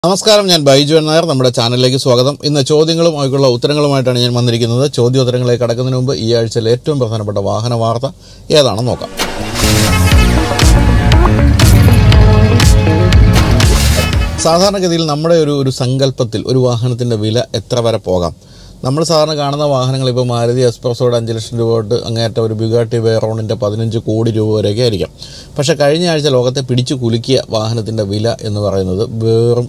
നമസ്കാരം, ഞാൻ ബൈജു നായർ. നമ്മുടെ ചാനലിലേക്ക് സ്വാഗതം. ഇന്ന് ചോദ്യങ്ങളും അവയ്ക്കുള്ള ഉത്തരങ്ങളുമായിട്ടാണ് ഞാൻ വന്നിരിക്കുന്നത്. ചോദ്യോത്തരങ്ങളിലേക്ക് കടക്കുന്നതിന് മുമ്പ് ഈ ആഴ്ചയിലെ ഏറ്റവും പ്രധാനപ്പെട്ട വാഹന വാർത്ത ഏതാണെന്ന് നോക്കാം. സാധാരണഗതിയിൽ നമ്മുടെ ഒരു സങ്കല്പത്തിൽ ഒരു വാഹനത്തിൻ്റെ വില എത്ര വരെ പോകാം? നമ്മൾ സാധാരണ കാണുന്ന വാഹനങ്ങൾ ഇപ്പോൾ മാരുതി എക്സ്പ്രസോയുടെ 5 ലക്ഷം രൂപ തൊട്ട് അങ്ങേറ്റ ഒരു ബുഗാട്ടി വെയ്റോണിൻ്റെ 15 കോടി രൂപ വരെയൊക്കെ ആയിരിക്കാം. പക്ഷേ കഴിഞ്ഞ ആഴ്ച ലോകത്തെ പിടിച്ചു കുലുക്കിയ വാഹനത്തിൻ്റെ വില എന്ന് പറയുന്നത് വെറും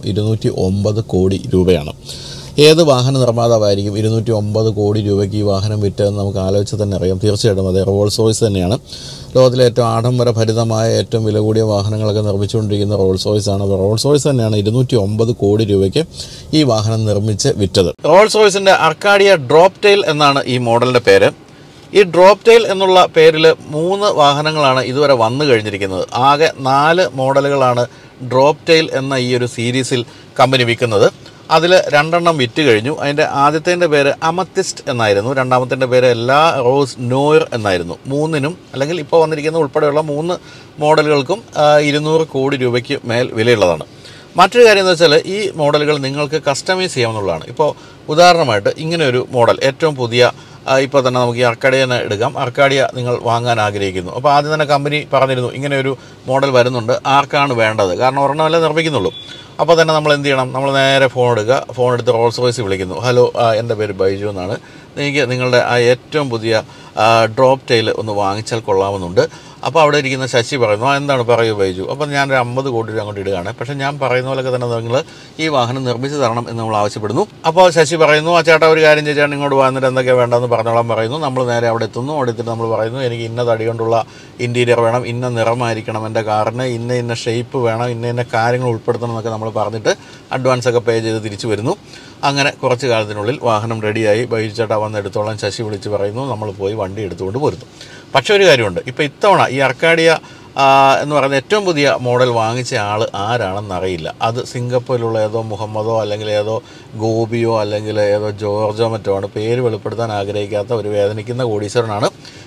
209 കോടി രൂപയാണ്. ഏത് വാഹന നിർമ്മാതാവായിരിക്കും 209 കോടി രൂപയ്ക്ക് ഈ വാഹനം വിറ്റതെന്ന് നമുക്ക് ആലോചിച്ച് തന്നെ അറിയാം. തീർച്ചയായിട്ടും അത് റോൾസ് റോയ്സ് തന്നെയാണ്. ലോകത്തിലെ ഏറ്റവും ആഡംബരഭരിതമായ ഏറ്റവും വില കൂടിയ വാഹനങ്ങളൊക്കെ നിർമ്മിച്ചുകൊണ്ടിരിക്കുന്ന റോൾസ് റോയ്സ് ആണ്. റോൾസ് റോയ്സ് തന്നെയാണ് 209 കോടി രൂപയ്ക്ക് ഈ വാഹനം നിർമ്മിച്ച് വിറ്റത്. റോൾസ് റോയ്സിൻ്റെ അർക്കാഡിയ ഡ്രോപ്പ് ടെയിൽ എന്നാണ് ഈ മോഡലിൻ്റെ പേര്. ഈ ഡ്രോപ്പ് ടെയിൽ എന്നുള്ള പേരിൽ 3 വാഹനങ്ങളാണ് ഇതുവരെ വന്നു കഴിഞ്ഞിരിക്കുന്നത്. ആകെ 4 മോഡലുകളാണ് ഡ്രോപ്പ് ടെയിൽ എന്ന ഈ ഒരു സീരീസിൽ കമ്പനി വിൽക്കുന്നത്. അതിൽ 2 വിറ്റ് കഴിഞ്ഞു. അതിൻ്റെ ആദ്യത്തേൻ്റെ പേര് അമത്തിസ്റ്റ് എന്നായിരുന്നു. രണ്ടാമത്തേൻ്റെ പേര് ലാ റോസ് നോയർ എന്നായിരുന്നു. 3നും അല്ലെങ്കിൽ ഇപ്പോൾ വന്നിരിക്കുന്ന ഉൾപ്പെടെയുള്ള 3 മോഡലുകൾക്കും 200 കോടി രൂപയ്ക്ക് മേൽ വിലയുള്ളതാണ്. മറ്റൊരു കാര്യം എന്ന് വെച്ചാൽ ഈ മോഡലുകൾ നിങ്ങൾക്ക് കസ്റ്റമൈസ് ചെയ്യാവുന്നതാണ്. ഇപ്പോൾ ഉദാഹരണമായിട്ട് ഇങ്ങനെ ഒരു മോഡൽ ഏറ്റവും പുതിയ ഇപ്പോൾ തന്നെ നമുക്ക് ഈ അർക്കാഡിയ എടുക്കാം. അർക്കാഡിയ നിങ്ങൾ വാങ്ങാൻ ആഗ്രഹിക്കുന്നു. അപ്പോൾ ആദ്യം തന്നെ കമ്പനി പറഞ്ഞിരുന്നു ഇങ്ങനെ ഒരു മോഡൽ വരുന്നുണ്ട്, ആർക്കാണ് വേണ്ടത്? കാരണം ഒരെണ്ണമല്ലേ നിർമ്മിക്കുന്നുള്ളൂ. അപ്പോൾ തന്നെ നമ്മൾ എന്ത് ചെയ്യണം? നമ്മൾ നേരെ ഫോൺ എടുത്ത് റോൾസ് റോയ്സ് വിളിക്കുന്നു. ഹലോ, എൻ്റെ പേര് ബൈജു എന്നാണ്. എനിക്ക് നിങ്ങളുടെ ആ ഏറ്റവും പുതിയ ഡ്രോപ്പ് ടെയിൽ ഒന്ന് വാങ്ങിച്ചാൽ കൊള്ളാമെന്നുണ്ട്. അപ്പോൾ അവിടെ ഇരിക്കുന്ന ശശി പറയുന്നു, എന്താണ് പറയൂ ബൈജു. അപ്പോൾ ഞാനൊരു 50 കോടി രൂപ അങ്ങോട്ട് ഇടുകയാണ്. പക്ഷേ ഞാൻ പറയുന്ന പോലെയൊക്കെ തന്നെ നിങ്ങൾ ഈ വാഹനം നിർമ്മിച്ച് തരണം എന്ന് നമ്മൾ ആവശ്യപ്പെടുന്നു. അപ്പോൾ ശശി പറയുന്നു, ആ ചേട്ടാ ഒരു കാര്യം ചേട്ടാ ഇങ്ങോട്ട് വന്നിട്ട് എന്തൊക്കെയാണ് വേണ്ടതെന്ന് പറഞ്ഞോളാൻ പറയുന്നു. നമ്മൾ നേരെ അവിടെ എത്തുന്നു. അവിടെ എത്തിയിട്ട് നമ്മൾ പറയുന്നു, എനിക്ക് ഇന്ന തടി കൊണ്ടുള്ള ഇൻറ്റീരിയർ വേണം, ഇന്ന നിറമായിരിക്കണം എൻ്റെ കാറിന്, ഇന്ന ഷേപ്പ് വേണം, ഇന്ന കാര്യങ്ങൾ ഉൾപ്പെടുത്തണം എന്നൊക്കെ നമ്മൾ പറഞ്ഞിട്ട് അഡ്വാൻസ് ഒക്കെ പേ ചെയ്ത് തിരിച്ചു വരുന്നു. അങ്ങനെ കുറച്ച് കാലത്തിനുള്ളിൽ വാഹനം റെഡിയായി. ബൈജു ചേട്ടാ വന്ന് എടുത്തോളാൻ ശശി വിളിച്ച് പറയുന്നു. നമ്മൾ പോയി വണ്ടി എടുത്തുകൊണ്ട് പോരുന്നു. പക്ഷേ ഒരു കാര്യമുണ്ട്, ഇപ്പോൾ ഇത്തവണ ഈ അർക്കാഡിയ എന്ന് പറയുന്ന ഏറ്റവും പുതിയ മോഡൽ വാങ്ങിച്ച ആൾ ആരാണെന്നറിയില്ല. അത് സിംഗപ്പൂരിലുള്ള ഏതോ മുഹമ്മദോ അല്ലെങ്കിൽ ഏതോ ഗോപിയോ അല്ലെങ്കിൽ ഏതോ ജോർജോ മറ്റോ ആണ്. പേര് വെളിപ്പെടുത്താൻ ആഗ്രഹിക്കാത്ത ഒരു വേദനിക്കുന്ന കോടീശ്വരനാണ്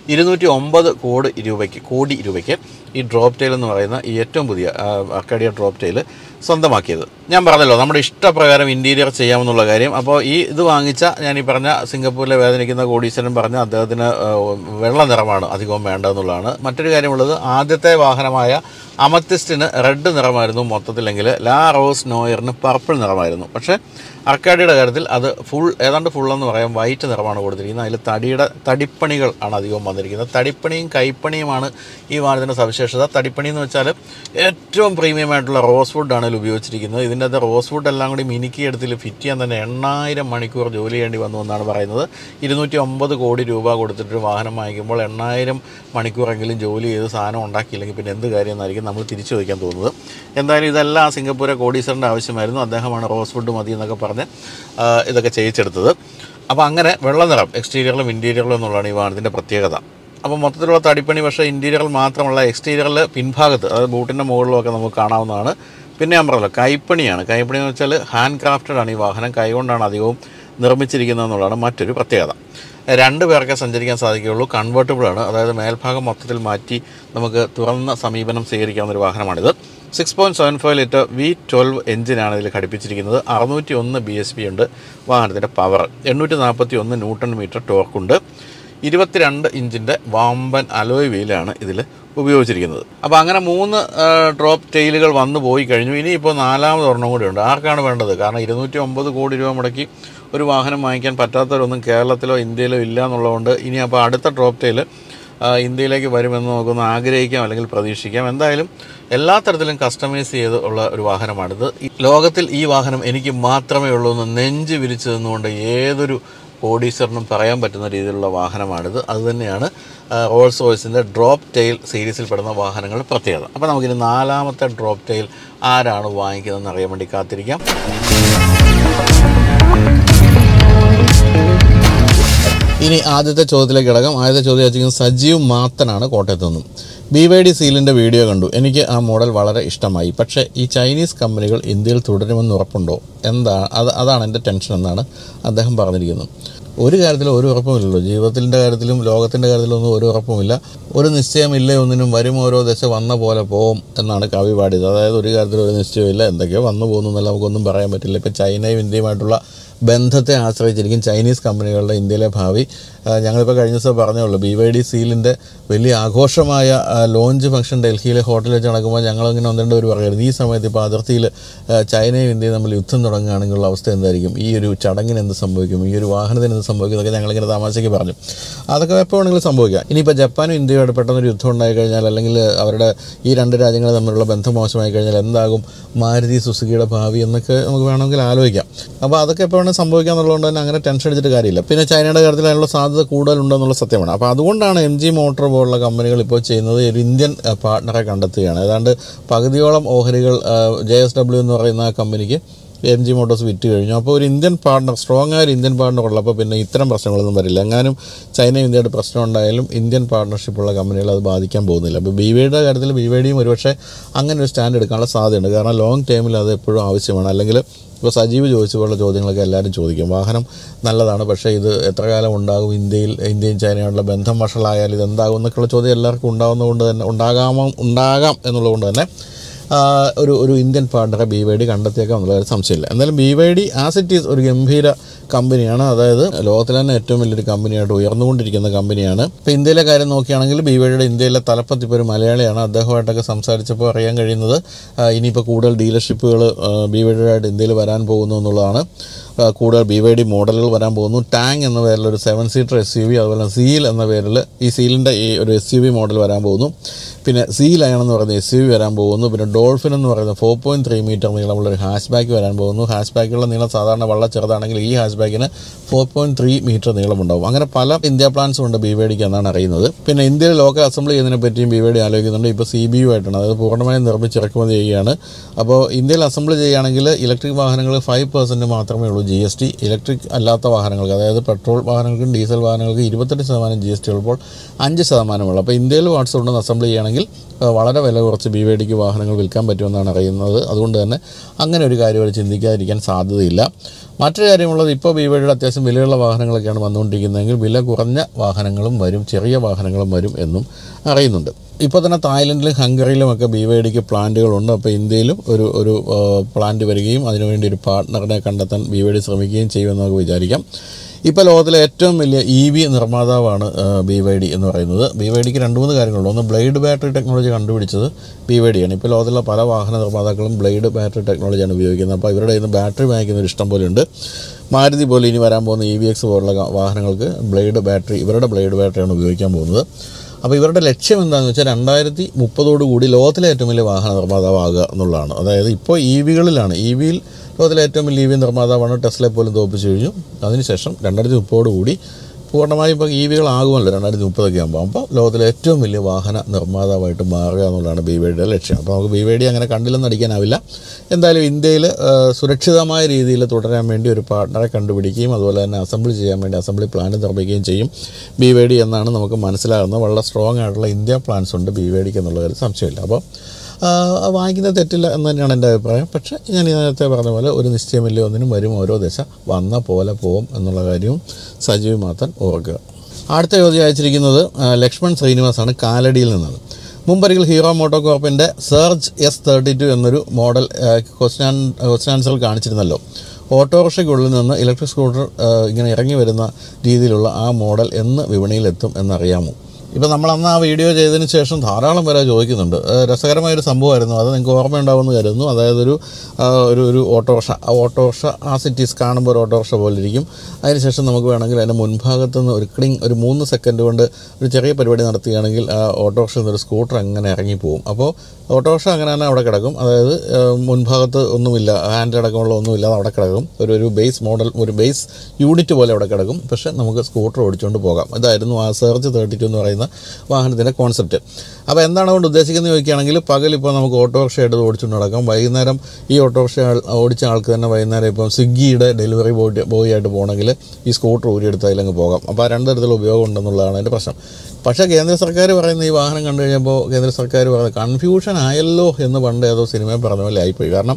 209 കോടി രൂപയ്ക്ക് ഈ ഡ്രോപ്പ് ടെയിൽ എന്ന് പറയുന്ന ഈ ഏറ്റവും പുതിയ അർക്കാഡിയ ഡ്രോപ്പ് ടെയിൽ സ്വന്തമാക്കിയത്. ഞാൻ പറഞ്ഞല്ലോ നമ്മുടെ ഇഷ്ടപ്രകാരം ഇൻറ്റീരിയർ ചെയ്യാമെന്നുള്ള കാര്യം. അപ്പോൾ ഇത് വാങ്ങിച്ച ഞാൻ ഈ പറഞ്ഞ സിംഗപ്പൂരിലെ വേദനിക്കുന്ന കോടീശ്വരൻ പറഞ്ഞ അദ്ദേഹത്തിന് വെള്ള നിറമാണ് അധികവും വേണ്ടതെന്നുള്ളതാണ്. മറ്റൊരു കാര്യമുള്ളത്, ആദ്യത്തെ വാഹനമായ അമത്തിസ്റ്റിന് റെഡ് നിറമായിരുന്നു മൊത്തത്തിലെങ്കിൽ ലാ റോസ് നോയറിന് പർപ്പിൾ നിറമായിരുന്നു. പക്ഷേ അർക്കാഡിയുടെ കാര്യത്തിൽ അത് ഏതാണ്ട് ഫുൾ എന്ന് പറയാം വൈറ്റ് നിറമാണ് കൊടുത്തിരിക്കുന്നത്. അതിൽ തടിപ്പണികൾ ആണ് അധികവും വന്നിരിക്കുന്നത്. തടിപ്പണിയും കൈപ്പണിയുമാണ് ഈ വാഹനത്തിൻ്റെ സവിശേഷത. തടിപ്പണി എന്ന് വെച്ചാൽ ഏറ്റവും പ്രീമിയം ആയിട്ടുള്ള റോസ് വുഡാണ് ഇതിൽ ഉപയോഗിച്ചിരിക്കുന്നത്. ഇതിൻ്റെ അത് റോസ് വുഡ് എല്ലാം കൂടി മിനുക്കി എടുത്തിൽ ഫിറ്റ് ചെയ്യാൻ തന്നെ 8000 മണിക്കൂർ ജോലി ചെയ്യേണ്ടി വന്നു എന്നാണ് പറയുന്നത്. 209 കോടി രൂപ കൊടുത്തിട്ട് വാഹനം വാങ്ങിക്കുമ്പോൾ 8000 മണിക്കൂറെങ്കിലും ജോലി ചെയ്ത് സാധനം ഉണ്ടാക്കിയില്ലെങ്കിൽ പിന്നെ എന്ത് കാര്യം എന്നായിരിക്കും നമ്മൾ തിരിച്ചു ചോദിക്കാൻ തോന്നുന്നത്. എന്തായാലും ഇതെല്ലാം സിംഗപ്പൂരെ കോടീശ്വരൻ്റെ ആവശ്യമായിരുന്നു. അദ്ദേഹമാണ് റോസ് വുഡ് മതി എന്നൊക്കെ പറഞ്ഞ് ഇതൊക്കെ ചെയ്യിച്ചെടുത്തത്. അപ്പോൾ അങ്ങനെ വെള്ള നിറം എക്സ്റ്റീരിയറിലും ഇൻറ്റീരിയറിലും എന്നുള്ളതാണ് ഈ വാഹനത്തിൻ്റെ പ്രത്യേകത. അപ്പോൾ മൊത്തത്തിലുള്ള തടിപ്പണി പക്ഷേ ഇൻറ്റീരിയറിൽ മാത്രമല്ല, എക്സ്റ്റീരിയറിൽ പിൻഭാഗത്ത് അതായത് ബൂട്ടിൻ്റെ മുകളിലുമൊക്കെ നമുക്ക് കാണാവുന്നതാണ്. പിന്നെ ഞാൻ പറഞ്ഞല്ലോ കൈപ്പണിയാണ്. കൈപ്പണി എന്ന് വെച്ചാൽ ഹാൻഡ് ക്രാഫ്റ്റഡ് ആണ്. ഈ വാഹനം കൈകൊണ്ടാണ് അധികവും നിർമ്മിച്ചിരിക്കുന്നത് എന്നുള്ളതാണ് മറ്റൊരു പ്രത്യേകത. 2 പേർക്കേ സഞ്ചരിക്കാൻ സാധിക്കുകയുള്ളൂ. കൺവേർട്ടബിളാണ്. അതായത് മേൽഭാഗം മൊത്തത്തിൽ മാറ്റി നമുക്ക് തുറന്ന സമീപനം സ്വീകരിക്കാവുന്നൊരു വാഹനമാണിത്. 6.75 ലിറ്റർ V12 എഞ്ചിനാണ് ഇതിൽ ഘടിപ്പിച്ചിരിക്കുന്നത്. 601 BSP ഉണ്ട് വാഹനത്തിൻ്റെ പവർ. 841 newton metre ടോർക്കുണ്ട്. 22 ഇഞ്ചിൻ്റെ വാമ്പൻ അലോയ് വീലാണ് ഇതിൽ ഉപയോഗിച്ചിരിക്കുന്നത്. അപ്പോൾ അങ്ങനെ 3 ഡ്രോപ്പ് ടെയിലുകൾ വന്നു പോയി കഴിഞ്ഞു. ഇനിയിപ്പോൾ 4ാമത് ഒരെണ്ണം കൂടി ഉണ്ട്. ആർക്കാണ് വേണ്ടത്? കാരണം 209 കോടി രൂപ മുടക്കി ഒരു വാഹനം വാങ്ങിക്കാൻ പറ്റാത്തവരൊന്നും കേരളത്തിലോ ഇന്ത്യയിലോ ഇല്ല എന്നുള്ളതുകൊണ്ട് ഇനി അപ്പോൾ അടുത്ത ഡ്രോപ്പ് ടെയിൽ ഇന്ത്യയിലേക്ക് വരുമെന്ന് നമുക്കൊന്ന് ആഗ്രഹിക്കാം അല്ലെങ്കിൽ പ്രതീക്ഷിക്കാം. എന്തായാലും എല്ലാ തരത്തിലും കസ്റ്റമൈസ് ചെയ്ത് ഉള്ള ഒരു വാഹനമാണിത്. ലോകത്തിൽ ഈ വാഹനം എനിക്ക് മാത്രമേ ഉള്ളൂ എന്ന് നെഞ്ച് വിരിച്ചു നിന്നുകൊണ്ട് ഏതൊരു കോടീശ്വരനും പറയാൻ പറ്റുന്ന രീതിയിലുള്ള വാഹനമാണിത്. അതുതന്നെയാണ് റോൾസ് റോയ്സിൻ്റെ ഡ്രോപ്പ് ടെയിൽ സീരീസിൽ പെടുന്ന വാഹനങ്ങളുടെ പ്രത്യേകത. അപ്പോൾ നമുക്കിനി 4ാമത്തെ ഡ്രോപ്പ് ടെയിൽ ആരാണ് വാങ്ങിക്കുന്നതെന്ന് അറിയാൻ വേണ്ടി കാത്തിരിക്കാം. ഇനി ആദ്യത്തെ ചോദ്യത്തിലേക്ക് കിടക്കാം. ആദ്യത്തെ ചോദ്യം വെച്ചിരിക്കുന്നത് സജീവ് മാത്തനാണ് കോട്ടയത്ത് നിന്നും. BYD സീലിൻ്റെ വീഡിയോ കണ്ടു. എനിക്ക് ആ മോഡൽ വളരെ ഇഷ്ടമായി. പക്ഷേ ഈ ചൈനീസ് കമ്പനികൾ ഇന്ത്യയിൽ തുടരുമെന്ന് ഉറപ്പുണ്ടോ? അതാണ് എൻ്റെ ടെൻഷൻ എന്നാണ് അദ്ദേഹം പറഞ്ഞിരിക്കുന്നത്. ഒരു കാര്യത്തിലും ഒരു ഉറപ്പുമില്ലല്ലോ. ജീവിതത്തിൻ്റെ കാര്യത്തിലും ലോകത്തിൻ്റെ കാര്യത്തിലും ഒന്നും ഒരു ഉറപ്പുമില്ല. ഒരു നിശ്ചയമില്ലേ ഒന്നിനും, വരും ഓരോ ദശ വന്ന പോലെ പോവും എന്നാണ് കവി പാടിയത്. അതായത് ഒരു കാര്യത്തിലും ഒരു നിശ്ചയമില്ല, എന്തൊക്കെയോ വന്നു പോകുന്നു എന്നല്ല, നമുക്കൊന്നും പറയാൻ പറ്റില്ല. ഇപ്പോൾ ചൈനയും ഇന്ത്യയുമായിട്ടുള്ള ബന്ധത്തെ ആശ്രയിച്ചിരിക്കും ചൈനീസ് കമ്പനികളുടെ ഇന്ത്യയിലെ ഭാവി. ഞങ്ങളിപ്പോൾ കഴിഞ്ഞ ദിവസം പറഞ്ഞുള്ളൂ, BYD സീലിൻ്റെ വലിയ ആഘോഷമായ ലോഞ്ച് ഫംഗ്ഷൻ ഡൽഹിയിലെ ഹോട്ടലിൽ വെച്ച് നടക്കുമ്പോൾ ഞങ്ങളിങ്ങനെ ഒന്നിരണ്ട് പേര് പറയുന്നത്, ഈ സമയത്ത് ഇപ്പോൾ അതിർത്തിയിൽ ചൈനയും ഇന്ത്യയും തമ്മിൽ യുദ്ധം തുടങ്ങുകയാണെങ്കിലുള്ള അവസ്ഥ എന്തായിരിക്കും, ഈ ഒരു ചടങ്ങിന് എന്ത് സംഭവിക്കും, ഈ ഒരു വാഹനത്തിന് എന്ത് സംഭവിക്കും എന്നൊക്കെ ഞങ്ങളിങ്ങനെ തമാശയ്ക്ക് പറഞ്ഞു. അതൊക്കെ എപ്പോൾ വേണമെങ്കിലും സംഭവിക്കാം. ഇനിയിപ്പോൾ ജപ്പാനും ഇന്ത്യയുമായിട്ട് പെട്ടെന്നൊരു യുദ്ധം ഉണ്ടായി കഴിഞ്ഞാൽ, അല്ലെങ്കിൽ അവരുടെ ഈ രണ്ട് രാജ്യങ്ങൾ തമ്മിലുള്ള ബന്ധം മോശമായി കഴിഞ്ഞാൽ എന്താകും മാരുതി സുസുക്കിയുടെ ഭാവി എന്നൊക്കെ നമുക്ക് വേണമെങ്കിൽ ആലോചിക്കാം. അപ്പോൾ അതൊക്കെ എപ്പോൾ വേണമെങ്കിൽ സംഭവിക്കുക എന്നുള്ളതുകൊണ്ട് തന്നെ അങ്ങനെ ടെൻഷൻ അടിച്ചിട്ട് കാര്യമില്ല. പിന്നെ ചൈനയുടെ കാര്യത്തിൽ അതിനുള്ള സാധ്യത കൂടുതലുണ്ടെന്നുള്ള സത്യമാണ്. അപ്പോൾ അതുകൊണ്ടാണ് MG മോട്ടോർ പോലുള്ള കമ്പനികൾ ഇപ്പോൾ ചെയ്യുന്നത്, ഒരു ഇന്ത്യൻ പാർട്ട്ണറെ കണ്ടെത്തുകയാണ്. ഏതാണ്ട് പകുതിയോളം ഓഹരികൾ JSW എന്ന് പറയുന്ന കമ്പനിക്ക് MG മോട്ടോഴ്സ് വിറ്റ് കഴിഞ്ഞു. അപ്പോൾ ഒരു ഇന്ത്യൻ പാർട്ണർ, സ്ട്രോങ് ആയ ഒരു ഇന്ത്യൻ പാർട്ണർ ഉള്ളപ്പോൾ പിന്നെ ഇത്തരം പ്രശ്നങ്ങളൊന്നും വരില്ല. എങ്ങാനും ചൈന ഇന്ത്യയുടെ പ്രശ്നം ഉണ്ടായാലും ഇന്ത്യൻ പാർട്ണർഷിപ്പുള്ള കമ്പനികൾ അത് ബാധിക്കാൻ പോകുന്നില്ല. അപ്പോൾ BYDയുടെ കാര്യത്തിൽ BYDയും ഒരുപക്ഷെ അങ്ങനെ ഒരു സ്റ്റാൻഡ് എടുക്കാനുള്ള സാധ്യതയുണ്ട്. കാരണം ലോങ് ടൈമിൽ അത് എപ്പോഴും ആവശ്യമാണ്. അല്ലെങ്കിൽ ഇപ്പോൾ സജീവ് ചോദിച്ചുപോലുള്ള ചോദ്യങ്ങളൊക്കെ എല്ലാവരും ചോദിക്കും. വാഹനം നല്ലതാണ്, പക്ഷേ ഇത് എത്ര കാലം ഉണ്ടാകും, ഇന്ത്യയും ചൈനയോടുള്ള ബന്ധം വഷളായാൽ ഇതെന്താകും എന്നൊക്കെയുള്ള ചോദ്യം എല്ലാവർക്കും ഉണ്ടാകുന്നതുകൊണ്ട് തന്നെ ഉണ്ടാകാം എന്നുള്ളതുകൊണ്ട് തന്നെ ഒരു ഇന്ത്യൻ പാർട്ണറെ BYD കണ്ടെത്തിയേക്കാം എന്നുള്ള സംശയമില്ല. എന്നാലും BYD ആസ് ഇറ്റ് ഈസ് ഒരു ഗംഭീര കമ്പനിയാണ്. അതായത് ലോകത്തിലെ തന്നെ ഏറ്റവും വലിയൊരു കമ്പനിയായിട്ട് ഉയർന്നുകൊണ്ടിരിക്കുന്ന കമ്പനിയാണ്. ഇപ്പോൾ ഇന്ത്യയിലെ കാര്യം നോക്കുകയാണെങ്കിൽ BYDയുടെ ഇന്ത്യയിലെ തലപ്പത്ത് ഇപ്പോൾ ഒരു മലയാളിയാണ്. അദ്ദേഹമായിട്ടൊക്കെ സംസാരിച്ചപ്പോൾ അറിയാൻ കഴിയുന്നത് ഇനിയിപ്പോൾ കൂടുതൽ ഡീലർഷിപ്പുകൾ BYDയുടെ ഇന്ത്യയിൽ വരാൻ പോകുന്നു എന്നുള്ളതാണ്. കൂടുതൽ BYD മോഡലുകൾ വരാൻ പോകുന്നു. ടാങ് എന്ന പേരിലൊരു 7 സീറ്റർ SUV, അതുപോലെ സീൽ എന്ന പേരിൽ ഈ സീലിൻ്റെ ഈ ഒരു SUV മോഡൽ വരാൻ പോകുന്നു. പിന്നെ സീ ലയൺ എന്ന് പറയുന്ന SUV വരാൻ പോകുന്നു. പിന്നെ ഡോൾഫിൻ എന്ന് പറയുന്ന 4.3 മീറ്റർ നീളമുള്ളൊരു ഹാഷ് ബാക്ക് വരാൻ പോകുന്നു. ഹാഷ് ബാക്കുള്ള നീളം സാധാരണ വളരെ ചെറുതാണെങ്കിൽ ഈ ഹാഷ് ബാക്കിന് 4.3 മീറ്റർ നീളമുണ്ടാവും. അങ്ങനെ പല ഇന്ത്യ പ്ലാൻസും ഉണ്ട് BYDക്ക് എന്നാണ് അറിയുന്നത്. പിന്നെ ഇന്ത്യയിൽ ലോക്കൽ അസംബ്ലി ചെയ്യുന്നതിനെ പറ്റിയും BYD ആലോചിക്കുന്നുണ്ട്. ഇപ്പോൾ CBU ആയിട്ടാണ്, അതായത് പൂർണ്ണമായും നിർമ്മിച്ച് ഇറക്കുമതി ചെയ്യുകയാണ്. അപ്പോൾ ഇന്ത്യയിൽ അസംബ്ലി ചെയ്യുകയാണെങ്കിൽ ഇലക്ട്രിക് വാഹനങ്ങൾ 5% മാത്രമേ ഉള്ളൂ GST. ഇലക്ട്രിക് അല്ലാത്ത വാഹനങ്ങൾക്ക്, അതായത് പെട്രോൾ വാഹനങ്ങൾക്കും ഡീസൽ വാഹനങ്ങൾക്ക് 28% GST ഉള്ളപ്പോൾ 5% ഉള്ളൂ. അപ്പോൾ ഇന്ത്യയിൽ വാട്ട്സ് കൊണ്ടുവന്ന് അസംബ്ലി ചെയ്യുകയാണെങ്കിൽ വളരെ വില കുറച്ച് BYDക്ക് വാഹനങ്ങൾ വിൽക്കാൻ പറ്റുമെന്നാണ് അറിയുന്നത്. അതുകൊണ്ട് തന്നെ അങ്ങനെ ഒരു കാര്യം അവർ ചിന്തിക്കാതിരിക്കാൻ സാധ്യതയില്ല. മറ്റൊരു കാര്യമുള്ളത്, ഇപ്പോൾ BYDയുടെ അത്യാവശ്യം വിലയുള്ള വാഹനങ്ങളൊക്കെയാണ് വന്നുകൊണ്ടിരിക്കുന്നതെങ്കിൽ വില കുറഞ്ഞ വാഹനങ്ങളും വരും, ചെറിയ വാഹനങ്ങളും വരും എന്നും അറിയുന്നുണ്ട്. ഇപ്പോൾ തന്നെ തായ്ലൻഡിലും ഹംഗറിയിലുമൊക്കെ BYDക്ക് പ്ലാന്റുകളുണ്ട്. അപ്പോൾ ഇന്ത്യയിലും ഒരു പ്ലാന്റ് വരികയും അതിനുവേണ്ടി ഒരു പാർട്ട്ണറിനെ കണ്ടെത്താൻ BYD ശ്രമിക്കുകയും ചെയ്യുമെന്ന് നമുക്ക് വിചാരിക്കാം. ഇപ്പോൾ ലോകത്തിലെ ഏറ്റവും വലിയ EV നിർമ്മാതാവാണ് BYD എന്ന് പറയുന്നത്. BYDക്ക് 2-3 കാര്യങ്ങളുണ്ട്. ഒന്ന്, ബ്ലേഡ് ബാറ്ററി ടെക്നോളജി കണ്ടുപിടിച്ചത് BYDയാണ്. ഇപ്പോൾ ലോകത്തിലുള്ള പല വാഹന നിർമ്മാതാക്കളും ബ്ലേഡ് ബാറ്ററി ടെക്നോളജിയാണ് ഉപയോഗിക്കുന്നത്. അപ്പോൾ ഇവരുടെ ഇന്ന് ബാറ്ററി വാങ്ങിക്കുന്നൊരു ഇഷ്ടം പോലെ ഉണ്ട്. മാരുതി പോലെ ഇനി വരാൻ പോകുന്ന EVX പോലുള്ള വാഹനങ്ങൾക്ക് ബ്ലേഡ് ബാറ്ററി, ഇവരുടെ ബ്ലേഡ് ബാറ്ററിയാണ് ഉപയോഗിക്കാൻ പോകുന്നത്. അപ്പോൾ ഇവരുടെ ലക്ഷ്യം എന്താണെന്ന് വെച്ചാൽ 2030 ലോകത്തിലെ ഏറ്റവും വലിയ വാഹന നിർമ്മാതാവാകുക എന്നുള്ളതാണ്. അതായത് ഇപ്പോൾ EVകളിലാണ്. EVയിൽ ലോകത്തിലെ ഏറ്റവും വലിയ EV നിർമ്മാതാവാണ്. ടെസ്ലയെ പോലും തോൽപ്പിച്ചു കഴിഞ്ഞു. അതിനുശേഷം 2030 പൂർണ്ണമായും ഇപ്പോൾ EVകളാകുമല്ലോ 2030 ആകുമ്പോൾ. അപ്പോൾ ലോകത്തിലെ ഏറ്റവും വലിയ വാഹന നിർമ്മാതാവായിട്ട് മാറുക എന്നുള്ളതാണ് BYDയുടെ ലക്ഷ്യം. അപ്പോൾ നമുക്ക് BYD അങ്ങനെ കണ്ടില്ലെന്ന് അടിക്കാനാവില്ല. എന്തായാലും ഇന്ത്യയിൽ സുരക്ഷിതമായ രീതിയിൽ തുടരാൻ വേണ്ടി ഒരു പാർട്ട്ണറെ കണ്ടുപിടിക്കുകയും അതുപോലെ തന്നെ അസംബ്ലി ചെയ്യാൻ വേണ്ടി അസംബ്ലി പ്ലാൻ നിർമ്മിക്കുകയും ചെയ്യും BYD എന്നാണ് നമുക്ക് മനസ്സിലാകുന്നത്. വളരെ സ്ട്രോങ് ആയിട്ടുള്ള ഇന്ത്യ പ്ലാൻസ് ഉണ്ട് BYDക്ക് എന്നുള്ള കാര്യം സംശയമില്ല. അപ്പോൾ വാങ്ങിക്കുന്നത് തെറ്റില്ല എന്ന് തന്നെയാണ് എൻ്റെ അഭിപ്രായം. പക്ഷേ ഞാൻ നേരത്തെ പറഞ്ഞ പോലെ ഒരു നിശ്ചയമില്ല ഒന്നിനും, വരും ഓരോ ദശ വന്ന പോലെ പോവും എന്നുള്ള കാര്യവും സജീവ് മാത്രം ഓർക്കുക. അടുത്ത ചോദ്യം അയച്ചിരിക്കുന്നത് ലക്ഷ്മൺ ശ്രീനിവാസാണ്, കാലടിയിൽ നിന്നാണ്. മുമ്പൊരിക്കൽ ഹീറോ മോട്ടോ കോർപ്പിൻ്റെ സർജ് S32 എന്നൊരു മോഡൽ ക്വസ്റ്റ്യൻ ആൻസറിൽ കാണിച്ചിരുന്നല്ലോ. ഓട്ടോറിക്ഷയ്ക്കുള്ളിൽ നിന്ന് ഇലക്ട്രിക് സ്കൂട്ടർ ഇങ്ങനെ ഇറങ്ങി വരുന്ന രീതിയിലുള്ള ആ മോഡൽ എന്ന് വിപണിയിലെത്തും എന്നറിയാമോ? ഇപ്പോൾ നമ്മളന്ന് ആ വീഡിയോ ചെയ്തതിന് ശേഷം ധാരാളം പേരെ ചോദിക്കുന്നുണ്ട്. രസകരമായൊരു സംഭവമായിരുന്നു അത്, നിങ്ങൾക്ക് ഓർമ്മയുണ്ടാവുമെന്ന് കരുതുന്നു. അതായത് ഒരു ഓട്ടോറിക്ഷ ആ സിറ്റീസ് കാണുമ്പോൾ ഒരു ഓട്ടോറിക്ഷ പോലെ ഇരിക്കും. അതിനുശേഷം നമുക്ക് വേണമെങ്കിൽ അതിൻ്റെ മുൻഭാഗത്തു നിന്ന് ഒരു 3 സെക്കൻഡ് കൊണ്ട് ഒരു ചെറിയ പരിപാടി നടത്തുകയാണെങ്കിൽ ആ ഓട്ടോറിക്ഷയിൽ നിന്നൊരു സ്കൂട്ടർ അങ്ങനെ ഇറങ്ങിപ്പോവും. അപ്പോൾ ഓട്ടോറിക്ഷ അങ്ങനെ തന്നെ അവിടെ കിടക്കും. അതായത് മുൻഭാഗത്ത് ഒന്നുമില്ല, ഹാൻഡ് അടക്കമുള്ള ഒന്നുമില്ലാതെ അവിടെ കിടക്കും. ഒരു ബേസ് മോഡൽ, ഒരു ബേസ് യൂണിറ്റ് പോലെ അവിടെ കിടക്കും. പക്ഷേ നമുക്ക് സ്കൂട്ടർ ഓടിച്ചുകൊണ്ട് പോകാം. ഇതായിരുന്നു ആ സർജ് 32 എന്ന് പറയുന്ന വാഹനത്തിൻ്റെ കോൺസെപ്റ്റ്. അപ്പോൾ എന്താണ് അതുകൊണ്ട് ഉദ്ദേശിക്കുന്നത് ചോദിക്കുകയാണെങ്കിൽ, പകലിപ്പോൾ നമുക്ക് ഓട്ടോറിക്ഷയായിട്ട് ഓടിച്ചുകൊണ്ട് നടക്കാം. വൈകുന്നേരം ഈ ഓട്ടോറിക്ഷ ഓടിച്ച ആൾക്ക് തന്നെ വൈകുന്നേരം ഇപ്പം സ്വിഗ്ഗിയുടെ ഡെലിവറി ബോയ് ആയിട്ട് പോകണമെങ്കിൽ ഈ സ്കൂട്ടർ ഊരിയെടുത്ത് അതിലങ്ങ് പോകാം. അപ്പോൾ ആ 2 തരത്തിലുള്ള ഉപയോഗം ഉണ്ടെന്നുള്ളതാണ് അതിൻ്റെ പ്രശ്നം. പക്ഷേ കേന്ദ്ര സർക്കാർ പറയുന്ന ഈ വാഹനം കണ്ടു കഴിഞ്ഞപ്പോൾ കേന്ദ്ര സർക്കാർ പറയുന്നത് കൺഫ്യൂഷൻ ആയല്ലോ എന്ന് പണ്ട് ഏതോ സിനിമയിൽ പറഞ്ഞ പോലെ ആയിപ്പോയി. കാരണം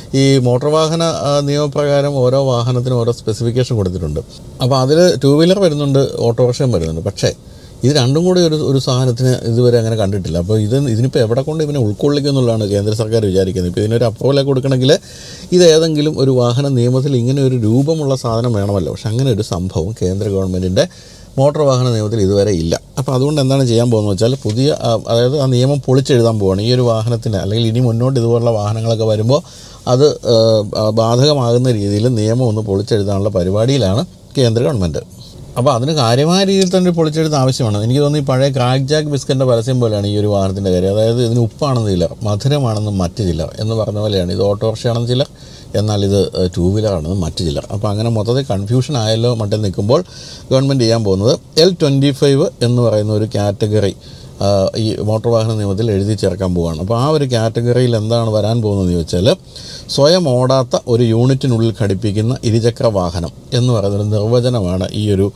ഈ മോട്ടോർ വാഹന നിയമപ്രകാരം ഓരോ വാഹനത്തിനും ഓരോ സ്പെസിഫിക്കേഷൻ കൊടുത്തിട്ടുണ്ട്. അപ്പോൾ അതിൽ 2 വീലർ വരുന്നുണ്ട്, ഓട്ടോറിക്ഷയും വരുന്നുണ്ട്. പക്ഷേ ഇത് രണ്ടും കൂടി ഒരു സാധനത്തിന് ഇതുവരെ അങ്ങനെ കണ്ടിട്ടില്ല. അപ്പോൾ ഇതിനിപ്പോൾ എവിടെ കൊണ്ട് ഇവനെ ഉൾക്കൊള്ളിക്കും എന്നുള്ളതാണ് കേന്ദ്ര സർക്കാർ വിചാരിക്കുന്നത്. ഇപ്പോൾ ഇതിനൊരു അപ്രൂവലൊക്കെ കൊടുക്കണമെങ്കിൽ ഇത് ഏതെങ്കിലും ഒരു വാഹന നിയമത്തിൽ ഇങ്ങനെ ഒരു രൂപമുള്ള സാധനം വേണമല്ലോ. പക്ഷെ അങ്ങനെ ഒരു സംഭവം കേന്ദ്ര ഗവൺമെൻറ്റിൻ്റെ മോട്ടോർ വാഹന നിയമത്തിൽ ഇതുവരെ ഇല്ല. അപ്പോൾ അതുകൊണ്ട് എന്താണ് ചെയ്യാൻ പോകുന്നത് വെച്ചാൽ പുതിയ അതായത് ആ നിയമം പൊളിച്ചെഴുതാൻ പോവുകയാണ്. ഈ ഒരു വാഹനത്തിന് അല്ലെങ്കിൽ ഇനി മുന്നോട്ട് ഇതുപോലുള്ള വാഹനങ്ങളൊക്കെ വരുമ്പോൾ അത് ബാധകമാകുന്ന രീതിയിൽ നിയമം ഒന്ന് പൊളിച്ചെഴുതാനുള്ള പരിപാടിയിലാണ് കേന്ദ്ര ഗവൺമെൻറ്. അപ്പോൾ അതിന് കാര്യമായ രീതിയിൽ തന്നെ ഒരു പൊളിച്ചെഴുത്ത് ആവശ്യമാണ്. എനിക്ക് തോന്നുന്നു ഈ പഴയ ക്രാക്ക് ജാക്ക് ബിസ്ക്കറ്റിൻ്റെ പരസ്യം പോലെയാണ് ഈ ഒരു വാഹനത്തിൻ്റെ കാര്യം. അതായത് ഇതിന് ഉപ്പാണെന്ന് ചിലർ, മധുരമാണെന്ന് മറ്റ് ചിലർ എന്ന് പറഞ്ഞ പോലെയാണ്. ഇത് ഓട്ടോറിക്ഷയാണെന്ന് ചിലർ, എന്നാൽ ഇത് 2 വീലറാണെന്ന് മറ്റ് ചിലർ. അപ്പോൾ അങ്ങനെ മൊത്തത്തിൽ കൺഫ്യൂഷൻ ആയല്ലോ മട്ടിൽ നിൽക്കുമ്പോൾ ഗവൺമെൻറ് ചെയ്യാൻ പോകുന്നത് L25 എന്ന് പറയുന്ന ഒരു കാറ്റഗറി ഈ മോട്ടോർ വാഹന നിയമത്തിൽ എഴുതി ചേർക്കാൻ പോവുകയാണ്. അപ്പോൾ ആ ഒരു കാറ്റഗറിയിൽ എന്താണ് വരാൻ പോകുന്നതെന്ന് ചോദിച്ചാൽ സ്വയം ഓടാത്ത ഒരു യൂണിറ്റിനുള്ളിൽ ഘടിപ്പിക്കുന്ന ഇരുചക്ര വാഹനം എന്ന് പറയുന്നൊരു നിർവചനമാണ് ഈ ഒരു